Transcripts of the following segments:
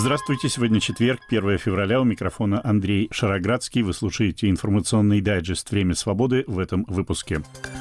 Здравствуйте, сегодня четверг, 1 февраля, у микрофона Андрей Шароградский. Вы слушаете информационный дайджест «Время свободы» в этом выпуске.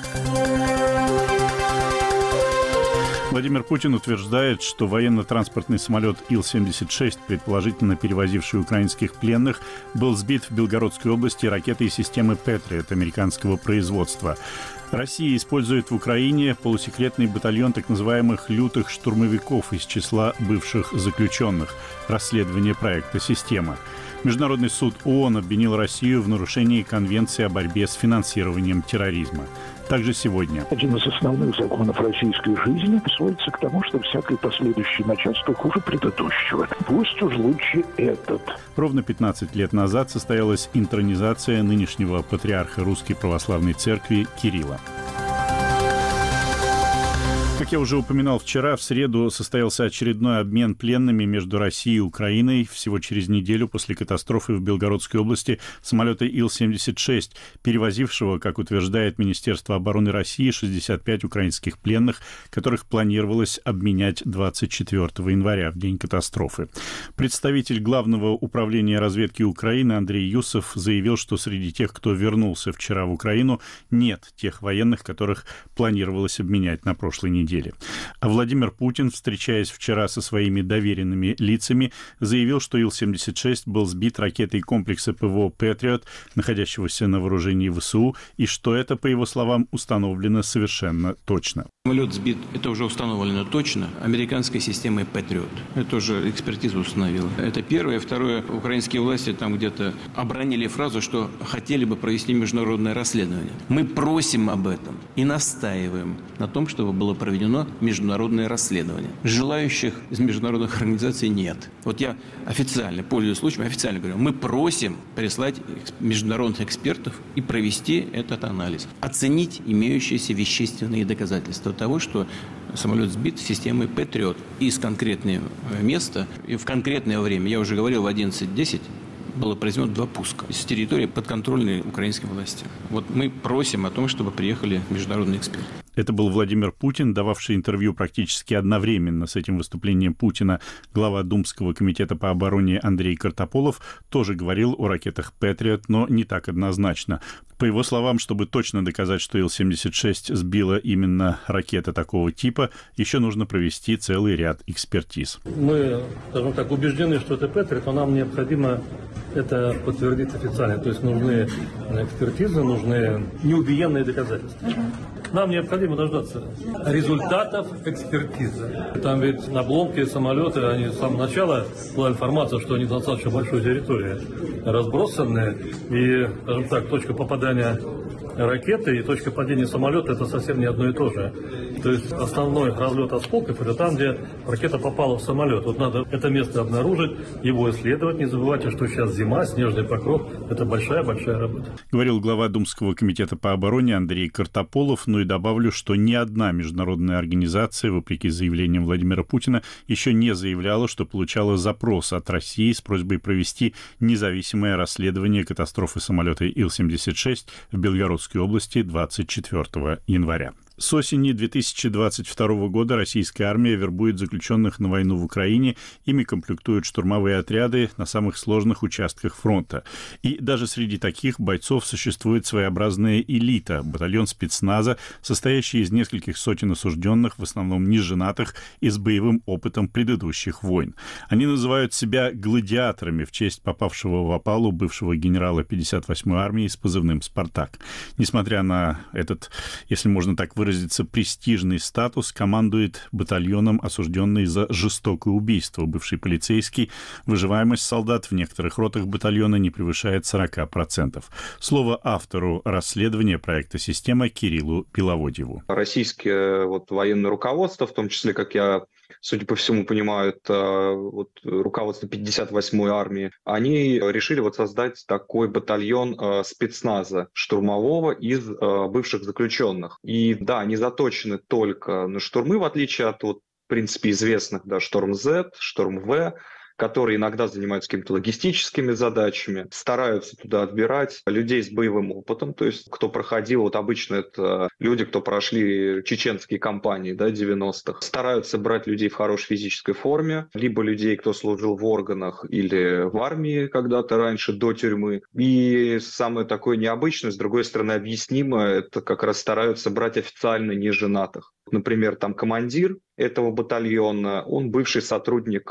Владимир Путин утверждает, что военно-транспортный самолет Ил-76, предположительно перевозивший украинских пленных, был сбит в Белгородской области ракетой системы «Патриот» американского производства. Россия использует в Украине полусекретный батальон так называемых «лютых штурмовиков» из числа бывших заключенных. Расследование проекта «Система». Международный суд ООН обвинил Россию в нарушении Конвенции о борьбе с финансированием терроризма. Также сегодня. Один из основных законов российской жизни сводится к тому, что всякий последующий начальство хуже предыдущего. Пусть уж лучше этот. Ровно 15 лет назад состоялась интронизация нынешнего патриарха Русской Православной Церкви Кирилла. Как я уже упоминал вчера, в среду состоялся очередной обмен пленными между Россией и Украиной. Всего через неделю после катастрофы в Белгородской области самолета Ил-76, перевозившего, как утверждает Министерство обороны России, 65 украинских пленных, которых планировалось обменять 24 января, в день катастрофы. Представитель Главного управления разведки Украины Андрей Юсов заявил, что среди тех, кто вернулся вчера в Украину, нет тех военных, которых планировалось обменять на прошлой неделе. А Владимир Путин, встречаясь вчера со своими доверенными лицами, заявил, что Ил-76 был сбит ракетой комплекса ПВО «Патриот», находящегося на вооружении ВСУ, и что это, по его словам, установлено совершенно точно. Самолет сбит, это уже установлено точно, американской системой «Патриот». Это уже экспертиза установила. Это первое. Второе, украинские власти там где-то обронили фразу, что хотели бы провести международное расследование. Мы просим об этом и настаиваем на том, чтобы было проведено международное расследование. Желающих из международных организаций нет. Вот я официально, пользуясь случаем, официально говорю, мы просим прислать международных экспертов и провести этот анализ. Оценить имеющиеся вещественные доказательства того, что самолет сбит системой «Патриот» из конкретного места и в конкретное время. Я уже говорил, в 11:10 было произведено 2 пуска с территории подконтрольной украинской власти. Вот мы просим о том, чтобы приехали международные эксперты. Это был Владимир Путин, дававший интервью практически одновременно с этим выступлением Путина. Глава Думского комитета по обороне Андрей Картополов тоже говорил о ракетах «Патриот», но не так однозначно. По его словам, чтобы точно доказать, что Ил-76 сбила именно ракета такого типа, еще нужно провести целый ряд экспертиз. Мы, скажем так, убеждены, что это «Патриот», но нам необходимо это подтвердить официально. То есть нужны экспертизы, нужны неубиенные доказательства. Нам необходимо дождаться результатов экспертизы. Там ведь на обломке самолета, они с самого начала была информация, что они достаточно большой территории разбросаны. И, скажем так, точка попадания ракеты и точка падения самолета — это совсем не одно и то же. То есть основной разлет осколков — это там, где ракета попала в самолет. Вот надо это место обнаружить, его исследовать. Не забывайте, что сейчас зима, снежный покров — это большая-большая работа. Говорил глава Думского комитета по обороне Андрей Картополов. Ну и добавлю, что ни одна международная организация, вопреки заявлениям Владимира Путина, еще не заявляла, что получала запрос от России с просьбой провести независимое расследование катастрофы самолета Ил-76 в Белгородской области 24 января. С осени 2022 года российская армия вербует заключенных на войну в Украине, ими комплектуют штурмовые отряды на самых сложных участках фронта. И даже среди таких бойцов существует своеобразная элита, батальон спецназа, состоящий из нескольких сотен осужденных, в основном неженатых и с боевым опытом предыдущих войн. Они называют себя гладиаторами в честь попавшего в опалу бывшего генерала 58-й армии с позывным «Спартак». Несмотря на этот, если можно так выразиться, престижный статус, командует батальоном осужденный за жестокое убийство бывший полицейский. Выживаемость солдат в некоторых ротах батальона не превышает 40%. Слово автору расследования проекта «Система» Кириллу Беловодьеву. Российское военное руководство, в том числе, как я, судя по всему, понимаю, это руководство 58-й армии, они решили создать такой батальон спецназа штурмового из бывших заключенных. И да, они заточены только на штурмы, в отличие от, в принципе, известных, Шторм-З, Шторм-В, которые иногда занимаются какими-то логистическими задачами, стараются туда отбирать людей с боевым опытом, то есть кто проходил, вот обычно это люди, кто прошли чеченские кампании, да, 90-х, стараются брать людей в хорошей физической форме, либо людей, кто служил в органах или в армии когда-то раньше, до тюрьмы. И самое такое необычное, с другой стороны, объяснимое, это как раз стараются брать официально неженатых. Например, там командир этого батальона, он бывший сотрудник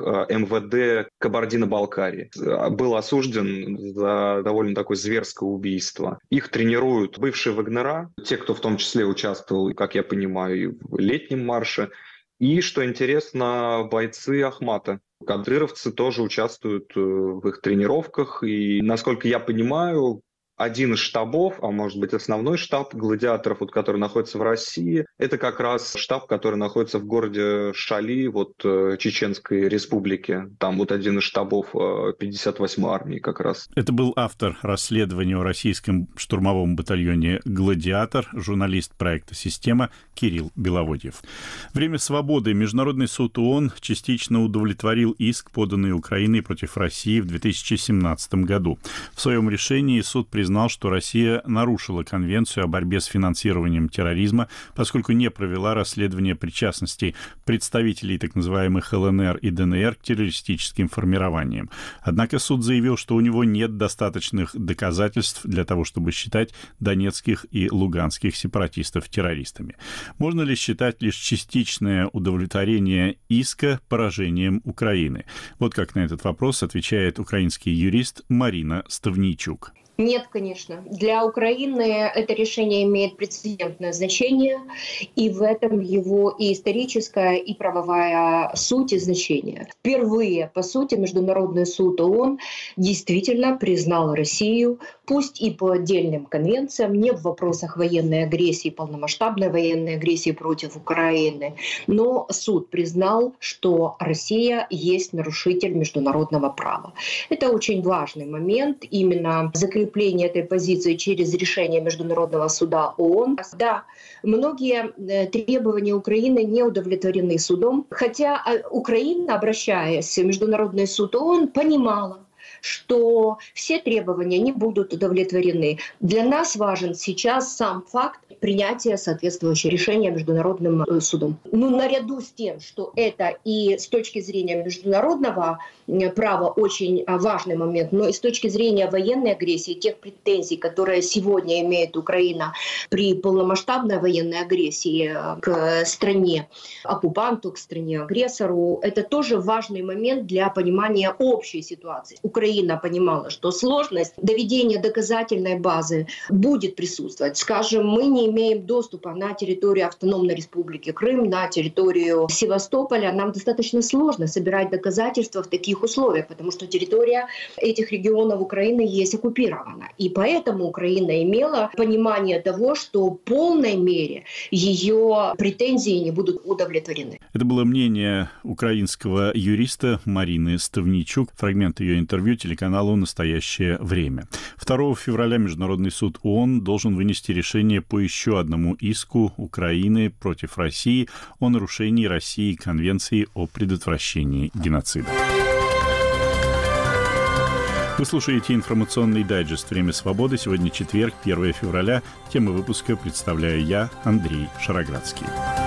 МВД Кабардино-Балкарии. Был осужден за довольно такое зверское убийство. Их тренируют бывшие вагнера, те, кто в том числе участвовал, как я понимаю, в летнем марше. И, что интересно, бойцы Ахмата. Кадыровцы тоже участвуют в их тренировках. И, насколько я понимаю, один из штабов, а может быть основной штаб гладиаторов, вот, который находится в России, это как раз штаб, который находится в городе Шали, вот, Чеченской Республики. Там вот один из штабов 58-й армии как раз. Это был автор расследования о российском штурмовом батальоне «Гладиатор», журналист проекта «Система» Кирилл Беловодьев. Время свободы. Международный суд ООН частично удовлетворил иск, поданный Украиной против России в 2017 году. В своем решении суд признал, что Россия нарушила Конвенцию о борьбе с финансированием терроризма, поскольку не провела расследование причастности представителей так называемых ЛНР и ДНР к террористическим формированиям. Однако суд заявил, что у него нет достаточных доказательств для того, чтобы считать донецких и луганских сепаратистов террористами. Можно ли считать лишь частичное удовлетворение иска поражением Украины? Вот как на этот вопрос отвечает украинский юрист Марина Ставнийчук. Нет, конечно. Для Украины это решение имеет прецедентное значение, и в этом его и историческая, и правовая суть и значение. Впервые, по сути, Международный суд ООН действительно признал Россию, пусть и по отдельным конвенциям, не в вопросах военной агрессии, полномасштабной военной агрессии против Украины, но суд признал, что Россия есть нарушитель международного права. Это очень важный момент, именно закрепление этой позиции через решение Международного суда ООН. Да, многие требования Украины не удовлетворены судом, хотя Украина, обращаясь в Международный суд ООН, понимала, что все требования не будут удовлетворены. Для нас важен сейчас сам факт принятия соответствующего решения Международным судом. Наряду с тем, что это и с точки зрения международного права очень важный момент, но и с точки зрения военной агрессии, тех претензий, которые сегодня имеет Украина при полномасштабной военной агрессии к стране оккупанту, к стране агрессору, это тоже важный момент для понимания общей ситуации. Украина понимала, что сложность доведения доказательной базы будет присутствовать. Скажем, мы не имеем доступа на территорию Автономной Республики Крым, на территорию Севастополя. Нам достаточно сложно собирать доказательства в таких условиях, потому что территория этих регионов Украины есть оккупирована. И поэтому Украина имела понимание того, что в полной мере ее претензии не будут удовлетворены. Это было мнение украинского юриста Марины Ставнийчук. Фрагмент ее интервью телеканалу «Настоящее время». 2 февраля Международный суд ООН должен вынести решение по еще одному иску Украины против России о нарушении России Конвенции о предотвращении геноцида. Вы слушаете информационный дайджест «Время свободы». Сегодня четверг, 1 февраля. Тему выпуска представляю я, Андрей Шароградский.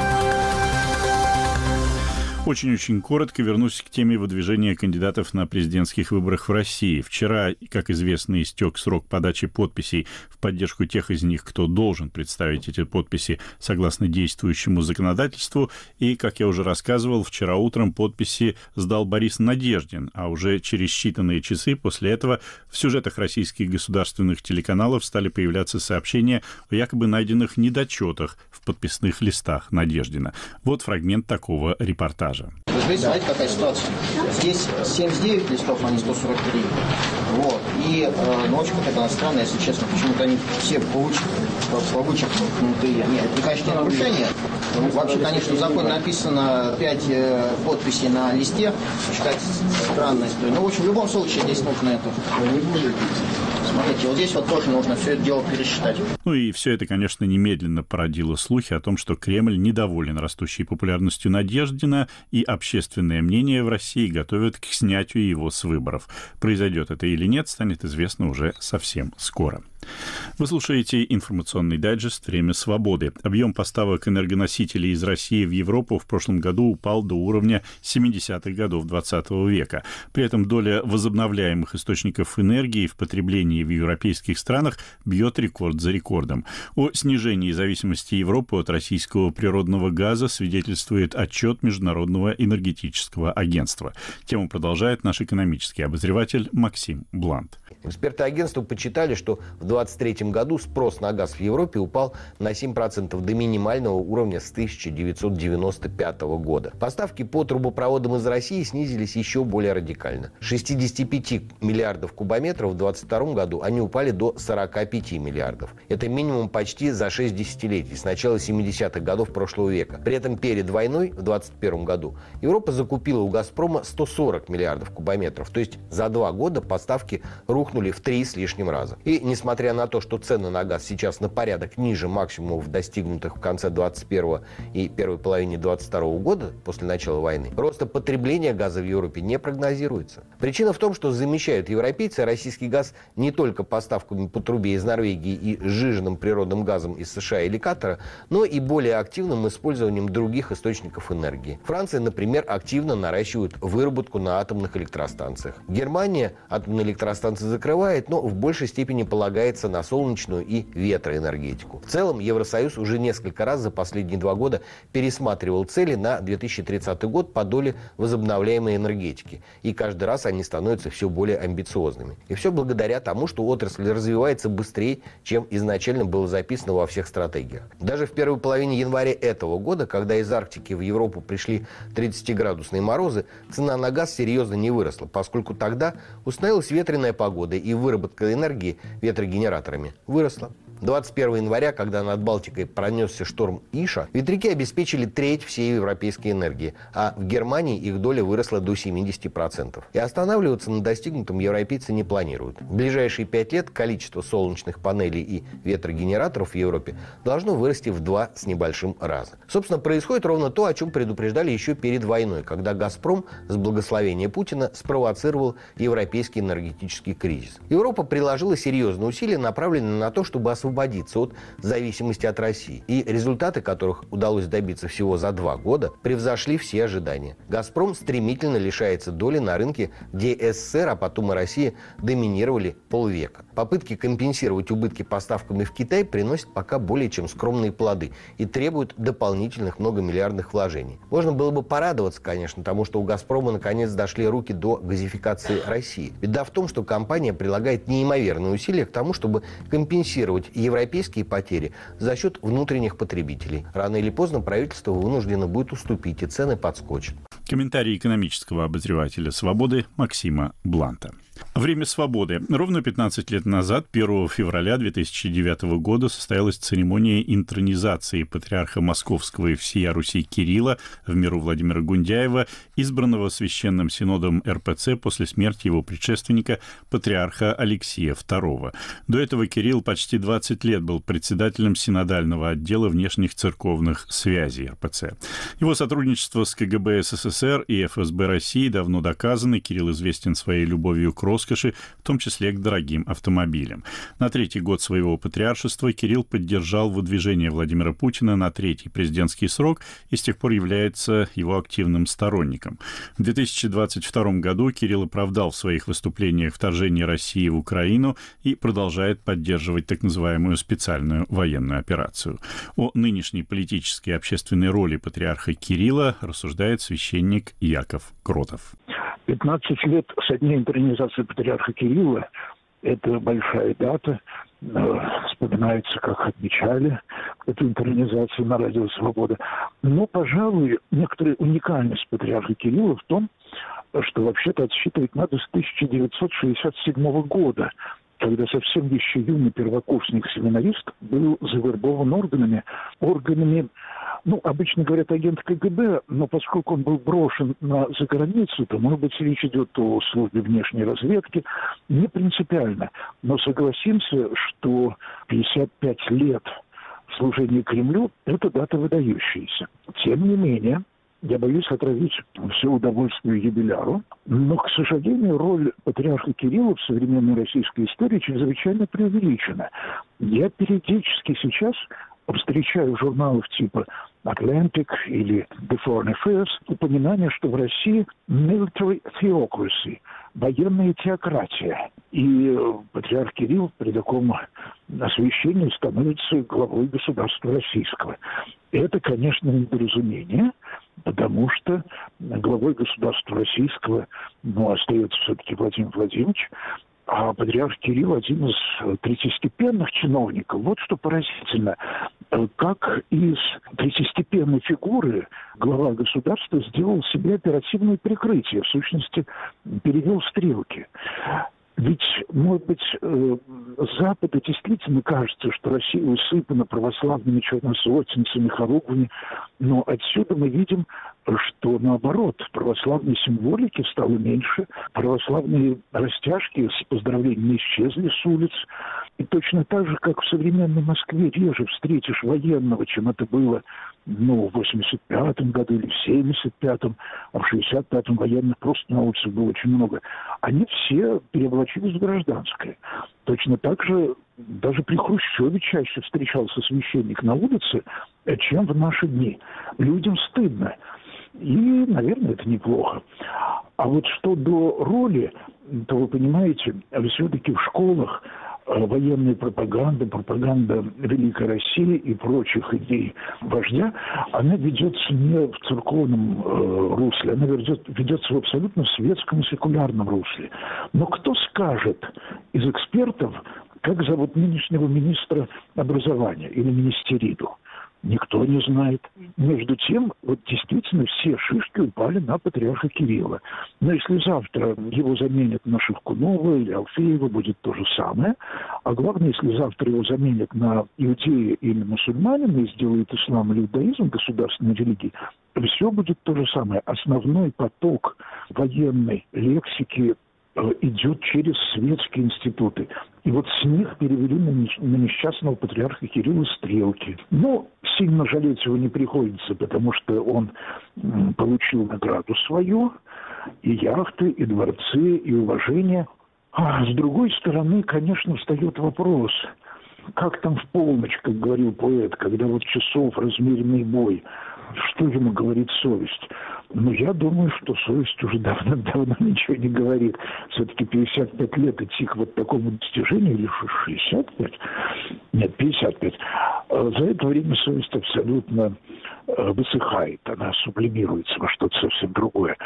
Очень-очень коротко вернусь к теме выдвижения кандидатов на президентских выборах в России. Вчера, как известно, истек срок подачи подписей в поддержку тех из них, кто должен представить эти подписи согласно действующему законодательству. И, как я уже рассказывал, вчера утром подписи сдал Борис Надеждин, а уже через считанные часы после этого в сюжетах российских государственных телеканалов стали появляться сообщения о якобы найденных недочетах в подписных листах Надеждина. Вот фрагмент такого репортажа. Вы знаете, какая ситуация? Здесь 79 листов, а не 143. Вот. И, очень какая-то странная, если честно, почему-то они все вычеркнутые. Нет, это, конечно, не нарушение. Вообще, конечно, в законе написано 5 подписей на листе. Считается странной историей. Но, в общем, в любом случае здесь нужно это. Смотрите, вот здесь вот тоже нужно все это дело пересчитать. Ну и все это, конечно, немедленно породило слухи о том, что Кремль недоволен растущей популярностью Надеждина, и общественное мнение в России готовят к снятию его с выборов. Произойдет это или нет, станет известно уже совсем скоро. Вы слушаете информационный дайджест «Время свободы». Объем поставок энергоносителей из России в Европу в прошлом году упал до уровня 70-х годов XX века. При этом доля возобновляемых источников энергии в потреблении в европейских странах бьет рекорд за рекордом. О снижении зависимости Европы от российского природного газа свидетельствует отчет Международного энергетического агентства. Тему продолжает наш экономический обозреватель Максим Блант. Эксперты агентства подсчитали, что в 2023 году спрос на газ в Европе упал на 7% до минимального уровня с 1995 года. Поставки по трубопроводам из России снизились еще более радикально. С 65 миллиардов кубометров в 2022 году они упали до 45 миллиардов. Это минимум почти за 6 десятилетий, с начала 70-х годов прошлого века. При этом перед войной в 2021 году Европа закупила у «Газпрома» 140 миллиардов кубометров. То есть за 2 года поставки рухнули в 3 с лишним раза. И несмотря на то, что цены на газ сейчас на порядок ниже максимумов, достигнутых в конце 2021 и первой половине 2022 года, после начала войны, роста потребления газа в Европе не прогнозируется. Причина в том, что замещают европейцы российский газ не только поставками по трубе из Норвегии и сжиженным природным газом из США или Катара, но и более активным использованием других источников энергии. Франция, например, активно наращивает выработку на атомных электростанциях. Германия атомные электростанции закрывает, но в большей степени полагается на солнечную и ветроэнергетику. В целом, Евросоюз уже несколько раз за последние 2 года пересматривал цели на 2030 год по доле возобновляемой энергетики. И каждый раз они становятся все более амбициозными. И все благодаря тому, что отрасль развивается быстрее, чем изначально было записано во всех стратегиях. Даже в первой половине января этого года, когда из Арктики в Европу пришли 30-градусные морозы, цена на газ серьезно не выросла, поскольку тогда установилась ветреная погода и выработка энергии ветрогенераторами выросла. 21 января, когда над Балтикой пронесся шторм Иша, ветряки обеспечили треть всей европейской энергии, а в Германии их доля выросла до 70%. И останавливаться на достигнутом европейцы не планируют. В ближайшие 5 лет количество солнечных панелей и ветрогенераторов в Европе должно вырасти в 2 с небольшим раза. Собственно, происходит ровно то, о чем предупреждали еще перед войной, когда «Газпром» с благословения Путина спровоцировал европейский энергетический кризис. Европа приложила серьезные усилия, направленные на то, чтобы освободиться от зависимости от России. И результаты, которых удалось добиться всего за 2 года, превзошли все ожидания. «Газпром» стремительно лишается доли на рынке, где СССР, а потом и Россия доминировали полвека. Попытки компенсировать убытки поставками в Китай приносят пока более чем скромные плоды и требуют дополнительных многомиллиардных вложений. Можно было бы порадоваться, конечно, тому, что у «Газпрома» наконец дошли руки до газификации России. Беда в том, что компания прилагает неимоверные усилия к тому, чтобы компенсировать европейские потери за счет внутренних потребителей. Рано или поздно правительство вынуждено будет уступить, и цены подскочат. Комментарий экономического обозревателя «Свободы» Максима Бланта. Время свободы. Ровно 15 лет назад, 1 февраля 2009 года, состоялась церемония интронизации патриарха Московского и всея Руси Кирилла в миру Владимира Гундяева, избранного Священным Синодом РПЦ после смерти его предшественника, патриарха Алексия II. До этого Кирилл почти 20 лет был председателем синодального отдела внешних церковных связей РПЦ. Его сотрудничество с КГБ СССР и ФСБ России давно доказано. Кирилл известен своей любовью к роскоши, в том числе к дорогим автомобилям. На 3-й год своего патриаршества Кирилл поддержал выдвижение Владимира Путина на 3-й президентский срок и с тех пор является его активным сторонником. В 2022 году Кирилл оправдал в своих выступлениях вторжение России в Украину и продолжает поддерживать так называемую специальную военную операцию. О нынешней политической и общественной роли патриарха Кирилла рассуждает священник Яков Кротов. 15 лет со дня интронизации патриарха Кирилла – это большая дата. Вспоминается, как отмечали эту интронизацию на радио «Свобода». Но, пожалуй, некоторая уникальность патриарха Кирилла в том, что вообще-то отсчитывать надо с 1967 года, когда совсем еще юный первокурсник-семинарист был завербован органами, ну, обычно говорят агент КГБ, но поскольку он был брошен за границу, то, может быть, речь идет о службе внешней разведки, не принципиально. Но согласимся, что 55 лет служения Кремлю – это дата выдающаяся. Тем не менее, я боюсь отравить все удовольствие юбиляру, но, к сожалению, роль патриарха Кирилла в современной российской истории чрезвычайно преувеличена. Я периодически сейчас встречаю в журналах типа Atlantic или The Foreign Affairs упоминание, что в России military theocracy, военная теократия. И патриарх Кирилл при таком освящении становится главой государства российского. Это, конечно, недоразумение, потому что главой государства российского, остается все-таки Владимир Владимирович, а патриарх Кирилл один из третьестепенных чиновников. Вот что поразительно, как из третьестепенной фигуры глава государства сделал себе оперативное прикрытие, в сущности, перевел стрелки. Ведь, может быть, Западу действительно кажется, что Россия усыпана православными черносотенцами, хоругвями, но отсюда мы видим, что, наоборот, православной символики стало меньше, православные растяжки с поздравлениями исчезли с улиц, и точно так же, как в современной Москве реже встретишь военного, чем это было, в 85-м году или в 75-м, а в 65-м военных просто на улице было очень много. Они все переоблачились в гражданское. Точно так же даже при Хрущеве чаще встречался священник на улице, чем в наши дни. Людям стыдно. И, наверное, это неплохо. А вот что до роли, то вы понимаете, все-таки в школах военная пропаганда Великой России и прочих идей вождя, она ведется не в церковном русле, она ведется в абсолютно светском и секулярном русле. Но кто скажет из экспертов, как зовут нынешнего министра образования или министериду? Никто не знает. Между тем, действительно все шишки упали на патриарха Кирилла. Но если завтра его заменят на Шевкунова или Алфеева, будет то же самое. А главное, если завтра его заменят на иудея или мусульманина и сделают ислам или иудаизм государственной религией, все будет то же самое. Основной поток военной лексики идет через светские институты. И вот с них перевели на несчастного патриарха Кирилла стрелки. Но сильно жалеть его не приходится, потому что он получил награду свою, и яхты, и дворцы, и уважение. А с другой стороны, конечно, встает вопрос, как там в полночь, как говорил поэт, когда часов размеренный бой, что ему говорит совесть? Я думаю, что совесть уже давно ничего не говорит. Все-таки 55 лет идти к такому достижению, или 65? Нет, 55. За это время совесть абсолютно высыхает, она сублимируется во что-то совсем другое.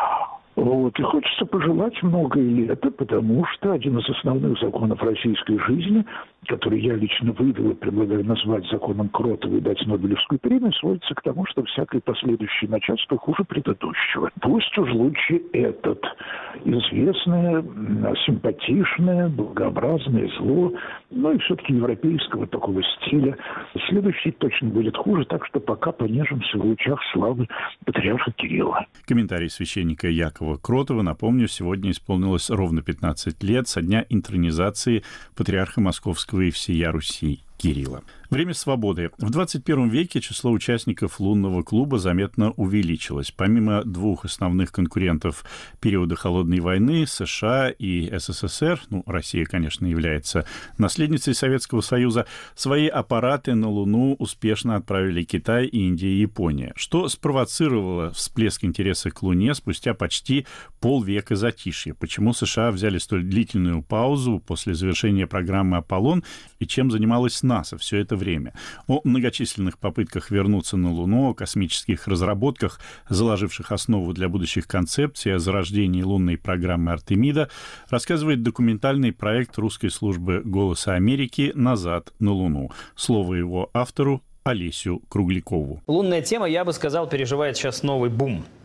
И хочется пожелать многое лета, потому что один из основных законов российской жизни, который я лично вывел и предлагаю назвать законом Кротова и дать Нобелевскую премию, сводится к тому, что всякое последующее начальство хуже предыдущего. Пусть уж лучше этот известное, симпатичное, благообразное зло, но и все-таки европейского такого стиля. Следующий точно будет хуже, так что пока понежимся в лучах славы патриарха Кирилла. Комментарий священника Якова Кротова. Напомню, сегодня исполнилось ровно 15 лет со дня интронизации патриарха Московского и всея Руси Кирилла. Время свободы. В 21 веке число участников лунного клуба заметно увеличилось. Помимо двух основных конкурентов периода Холодной войны, США и СССР, Россия, конечно, является наследницей Советского Союза, свои аппараты на Луну успешно отправили Китай, Индия и Япония, что спровоцировало всплеск интереса к Луне спустя почти полвека затишья. Почему США взяли столь длительную паузу после завершения программы «Аполлон» и чем занималась НАСА все это время? О многочисленных попытках вернуться на Луну, о космических разработках, заложивших основу для будущих концепций, о зарождении лунной программы «Артемида», рассказывает документальный проект русской службы «Голоса Америки» «Назад на Луну». Слово его автору Олесю Круглякову. Лунная тема, я бы сказал, переживает сейчас новый бум.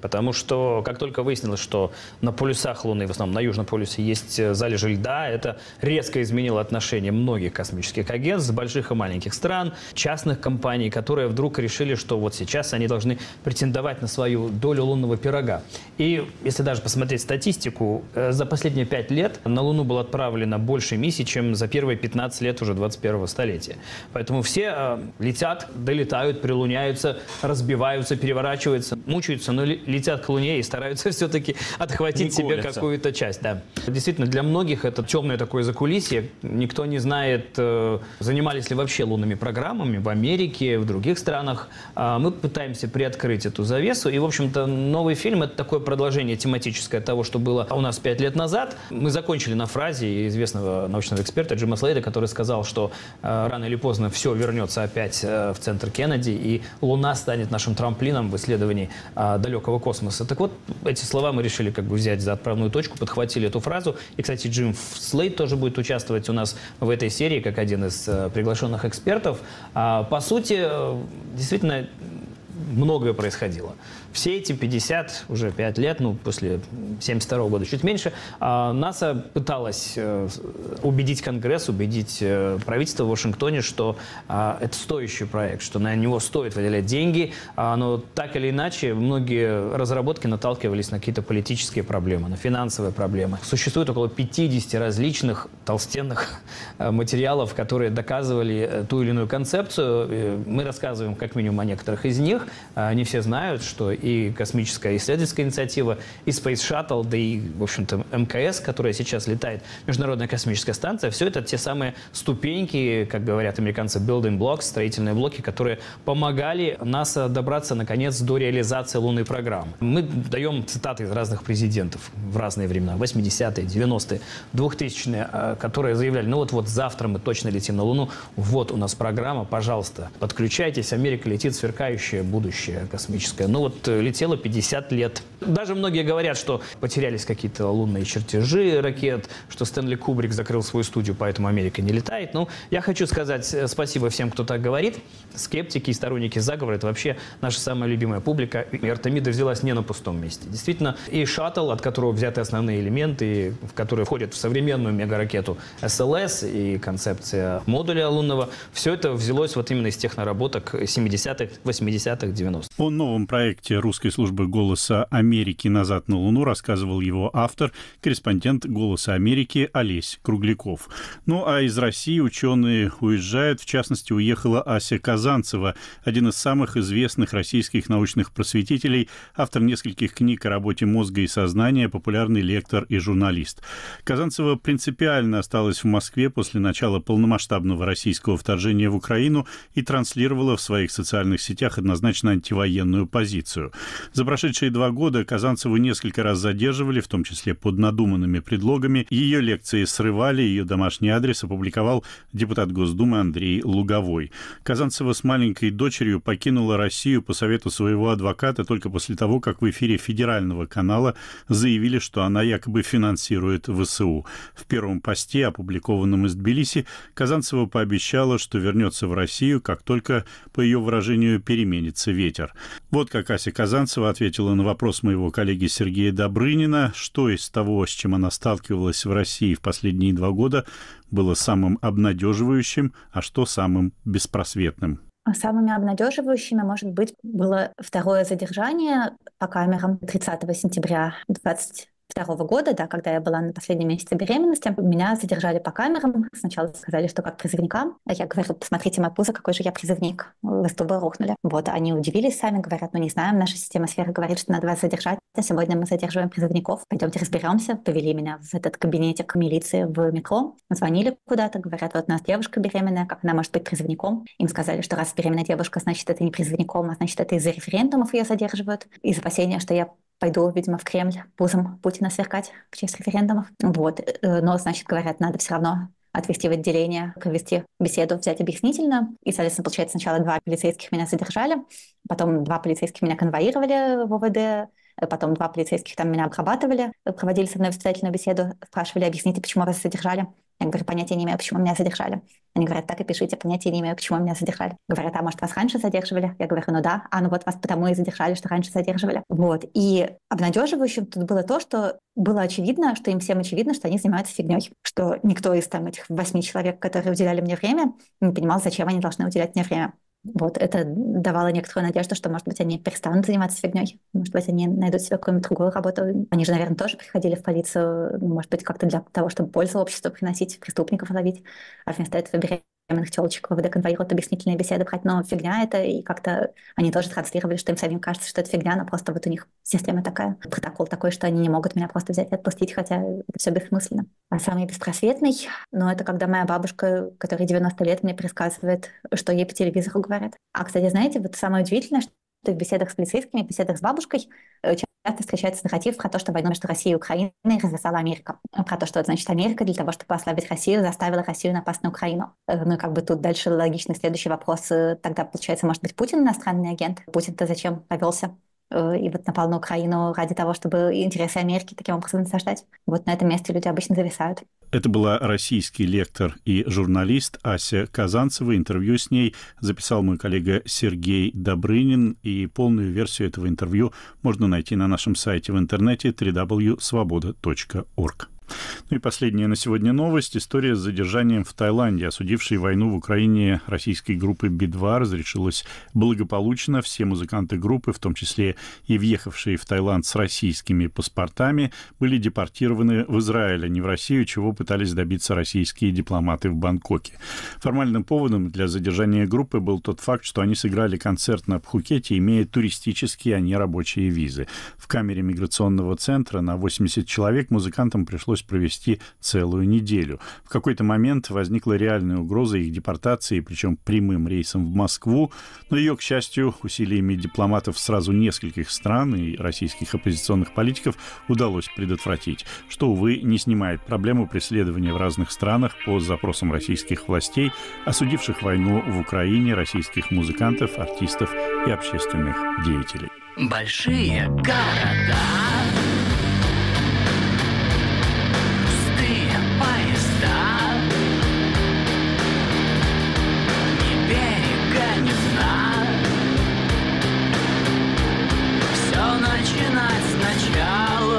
Потому что как только выяснилось, что на полюсах Луны, в основном на Южном полюсе, есть залежи льда, это резко изменило отношение многих космических агентств, больших и маленьких стран, частных компаний, которые вдруг решили, что вот сейчас они должны претендовать на свою долю лунного пирога. И если даже посмотреть статистику, за последние 5 лет на Луну было отправлено больше миссий, чем за первые 15 лет уже 21-го столетия. Поэтому все летят, долетают, прилуняются, разбиваются, переворачиваются, мучаются, но летят к Луне и стараются все-таки отхватить себе какую-то часть. Да. Действительно, для многих это темное такое закулисье. Никто не знает, занимались ли вообще лунными программами в Америке, в других странах. Мы пытаемся приоткрыть эту завесу. И, в общем-то, новый фильм – это такое продолжение тематическое того, что было у нас 5 лет назад. Мы закончили на фразе известного научного эксперта Джима Слейда, который сказал, что рано или поздно все вернется опять в центр Кеннеди, и Луна станет нашим трамплином в исследовании далекого космоса. Так вот, эти слова мы решили как бы взять за отправную точку, подхватили эту фразу. И, кстати, Джим Слейд тоже будет участвовать у нас в этой серии, как один из приглашенных экспертов. По сути, действительно, многое происходило. Все эти 55 лет, ну, после 1972 года, чуть меньше, НАСА пыталась убедить Конгресс, убедить правительство в Вашингтоне, что это стоящий проект, что на него стоит выделять деньги, но так или иначе многие разработки наталкивались на какие-то политические проблемы, на финансовые проблемы. Существует около 50 различных толстенных материалов, которые доказывали ту или иную концепцию. Мы рассказываем как минимум о некоторых из них. Не все знают, что и космическая исследовательская инициатива, и Space Shuttle, да и, в общем-то, МКС, которая сейчас летает, Международная космическая станция, все это те самые ступеньки, как говорят американцы, building blocks, строительные блоки, которые помогали НАСА добраться, наконец, до реализации лунной программы. Мы даем цитаты из разных президентов в разные времена, 80-е, 90-е, 2000-е, которые заявляли, ну вот завтра мы точно летим на Луну, вот у нас программа, пожалуйста, подключайтесь, Америка летит, сверкающее будущее космическое. Ну вот летело 50 лет. Даже многие говорят, что потерялись какие-то лунные чертежи ракет, что Стэнли Кубрик закрыл свою студию, поэтому Америка не летает. Ну, я хочу сказать спасибо всем, кто так говорит. Скептики и сторонники заговора – это вообще наша самая любимая публика. И Артемида взялась не на пустом месте. Действительно, и шаттл, от которого взяты основные элементы, в которые входят в современную мегаракету СЛС и концепция модуля лунного, все это взялось вот именно из тех наработок 70-х, 80-х, 90-х. О новом проекте русской службы «Голоса Америки. Назад на Луну» рассказывал его автор, корреспондент «Голоса Америки» Олесь Кругляков. Ну а из России ученые уезжают. В частности, уехала Ася Казанцева, один из самых известных российских научных просветителей, автор нескольких книг о работе мозга и сознания, популярный лектор и журналист. Казанцева принципиально осталась в Москве после начала полномасштабного российского вторжения в Украину и транслировала в своих социальных сетях однозначно антивоенную позицию. За прошедшие 2 года Казанцеву несколько раз задерживали, в том числе под надуманными предлогами. Ее лекции срывали, ее домашний адрес опубликовал депутат Госдумы Андрей Луговой. Казанцева с маленькой дочерью покинула Россию по совету своего адвоката только после того, как в эфире федерального канала заявили, что она якобы финансирует ВСУ. В первом посте, опубликованном из Тбилиси, Казанцева пообещала, что вернется в Россию, как только, по ее выражению, переменится ветер. Вот как Ася Казанцева ответила на вопрос моего коллеги Сергея Добрынина, что из того, с чем она сталкивалась в России в последние 2 года, было самым обнадеживающим, а что самым беспросветным. Самыми обнадеживающими, может быть, было второе задержание по камерам 30 сентября 2022 года, да, когда я была на последнем месяце беременности. Меня задержали по камерам. Сначала сказали, что как призывника. Я говорю, посмотрите мое пузо, какой же я призывник. Вы с тобой рухнули. Вот, они удивились сами, говорят, ну не знаем, наша система сферы говорит, что надо вас задержать. А сегодня мы задерживаем призывников. Пойдемте разберемся. Повели меня в этот кабинетик милиции в метро. Звонили куда-то, говорят, вот у нас девушка беременная, как она может быть призывником? Им сказали, что раз беременная девушка, значит, это не призывником, а значит, это из-за референдумов ее задерживают. Из опасения, что я пойду, видимо, в Кремль пузом Путина сверкать в честь референдумов. Вот. Но, значит, говорят, надо все равно отвезти в отделение, провести беседу, взять объяснительно. И, соответственно, получается, сначала 2 полицейских меня задержали, потом 2 полицейских меня конвоировали в ОВД Потом 2 полицейских там меня обрабатывали, проводили со мной воспитательную беседу, спрашивали, объясните, почему вас задержали. Я говорю, понятия не имею, почему меня задержали. Они говорят, так и пишите, понятия не имею, почему меня задержали. Говорят, а может, вас раньше задерживали? Я говорю, ну да. Ну вот вас потому и задержали, что раньше задерживали. Вот. И обнадеживающим тут было то, что было очевидно, что им всем очевидно, что они занимаются фигней. Что никто из там этих 8 человек, которые уделяли мне время, не понимал, зачем они должны уделять мне время. Вот это давало некоторую надежду, что, может быть, они перестанут заниматься фигней. Может быть, они найдут себе какую-нибудь другую работу. Они же, наверное, тоже приходили в полицию, может быть, как-то для того, чтобы пользу обществу приносить, преступников ловить. А вместо этого беременных тёлочек в ВВД конвоируют, объяснительные беседы брать. Но фигня это, и как-то они тоже транслировали, что им самим кажется, что это фигня, но просто вот у них система такая, протокол такой, что они не могут меня просто взять и отпустить, хотя это все бессмысленно. А самый беспросветный, это когда моя бабушка, которой 90 лет, мне пересказывает, что ей по телевизору говорят. А, кстати, знаете, вот самое удивительное, что в беседах с полицейскими, в беседах с бабушкой часто встречается нарратив про то, что войну между Россией и Украиной развязала Америка. Про то, что, значит, Америка для того, чтобы ослабить Россию, заставила Россию напасть на Украину. Ну и как бы тут дальше логичный следующий вопрос. Тогда, получается, может быть, Путин иностранный агент? Путин-то зачем повелся? И вот напал на Украину ради того, чтобы интересы Америки таким образом насаждать. Вот на этом месте люди обычно зависают. Это была российский лектор и журналист Ася Казанцева. Интервью с ней записал мой коллега Сергей Добрынин. И полную версию этого интервью можно найти на нашем сайте в интернете www.svoboda.org. Ну и последняя на сегодня новость. История с задержанием в Таиланде. Осудившей войну в Украине российской группы Би-2 разрешилась благополучно. Все музыканты группы, в том числе и въехавшие в Таиланд с российскими паспортами, были депортированы в Израиль, а не в Россию, чего пытались добиться российские дипломаты в Бангкоке. Формальным поводом для задержания группы был тот факт, что они сыграли концерт на Пхукете, имея туристические, а не рабочие визы. В камере миграционного центра на 80 человек музыкантам пришлось провести целую неделю. В какой-то момент возникла реальная угроза их депортации, причем прямым рейсом в Москву, но ее, к счастью, усилиями дипломатов сразу нескольких стран и российских оппозиционных политиков удалось предотвратить, что, увы, не снимает проблему преследования в разных странах по запросам российских властей, осудивших войну в Украине российских музыкантов, артистов и общественных деятелей. Большие города, начинать сначала.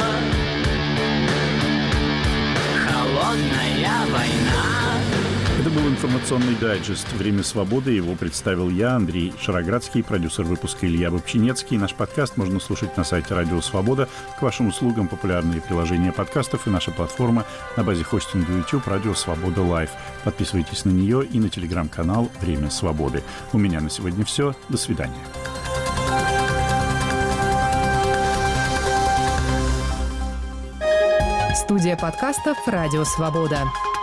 Холодная война. Это был информационный дайджест «Время свободы». Его представил я, Андрей Шароградский, продюсер выпуска Илья Бобчинецкий. Наш подкаст можно слушать на сайте Радио Свобода. К вашим услугам популярные приложения подкастов и наша платформа на базе хостинга YouTube «Радио Свобода Лайв». Подписывайтесь на нее и на телеграм-канал «Время свободы». У меня на сегодня все. До свидания. Студия подкастов «Радио Свобода».